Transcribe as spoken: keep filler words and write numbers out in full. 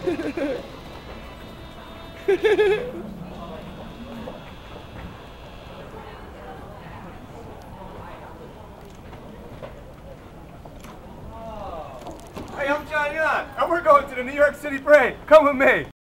Hey, I'm John Young, and we're going to the New York City Parade. Come with me.